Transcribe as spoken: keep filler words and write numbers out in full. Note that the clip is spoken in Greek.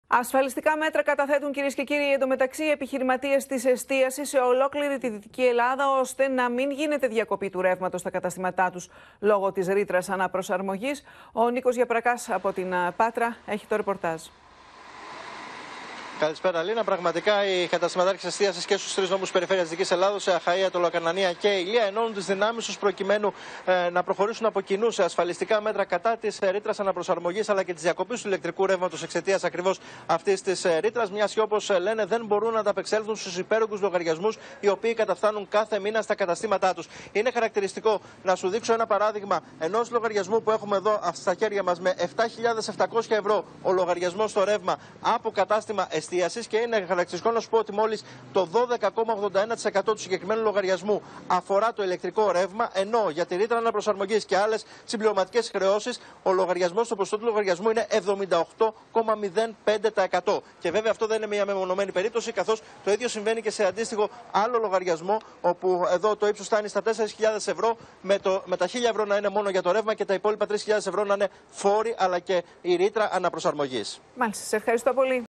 Ασφαλιστικά μέτρα καταθέτουν, κυρίες και κύριοι, εντωμεταξύ οι επιχειρηματίες της εστίασης σε ολόκληρη τη Δυτική Ελλάδα, ώστε να μην γίνεται διακοπή του ρεύματος στα καταστήματά τους λόγω της ρήτρας αναπροσαρμογής. Ο Νίκος Γιαπρακάς από την Πάτρα έχει το ρεπορτάζ. Καλησπέρα, Λίνα. Πραγματικά οι καταστηματάρχες εστίασης και στους τρεις νόμους περιφέρειας της Δυτικής Ελλάδος, σε Αχαΐα, Τολοκαρνανία και Ηλία, ενώνουν τις δυνάμεις τους προκειμένου ε, να προχωρήσουν από κοινού σε ασφαλιστικά μέτρα κατά της ρήτρας αναπροσαρμογής αλλά και της διακοπής του ηλεκτρικού ρεύματος εξαιτίας ακριβώς αυτής της ρήτρας. Μιας και, όπως λένε, δεν μπορούν να ανταπεξέλθουν στους υπέρογκους λογαριασμούς οι οποίοι καταφτάνουν κάθε μήνα στα καταστήματά τους. Είναι χαρακτηριστικό να σου δείξω ένα παράδειγμα ενός λογαριασμού που έχουμε εδώ στα χέρια μας με επτά χιλιάδες επτακόσια ευρώ ο λογαριασμός στο ρεύμα από κατάστημα εστίασης. Και είναι χαρακτηριστικό να σου πω ότι μόλις το δώδεκα κόμμα ογδόντα ένα τοις εκατό του συγκεκριμένου λογαριασμού αφορά το ηλεκτρικό ρεύμα, ενώ για τη ρήτρα αναπροσαρμογής και άλλες συμπληρωματικές χρεώσεις ο λογαριασμός, το ποσοστό του λογαριασμού είναι εβδομήντα οκτώ κόμμα μηδέν πέντε τοις εκατό. Και βέβαια αυτό δεν είναι μια μεμονωμένη περίπτωση, καθώς το ίδιο συμβαίνει και σε αντίστοιχο άλλο λογαριασμό, όπου εδώ το ύψος φτάνει στα τέσσερις χιλιάδες ευρώ, με, το, με τα χίλια ευρώ να είναι μόνο για το ρεύμα και τα υπόλοιπα τρεις χιλιάδες ευρώ να είναι φόροι αλλά και η ρήτρα αναπροσαρμογής. Μάλιστα, σε ευχαριστώ πολύ.